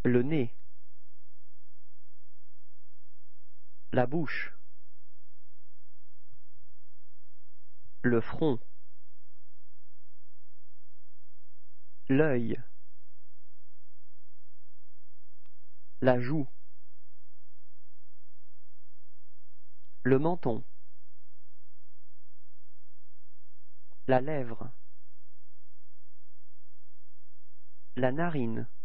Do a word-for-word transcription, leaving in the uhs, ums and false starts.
le nez, la bouche, le front, l'œil, la joue, le menton, la lèvre, la narine,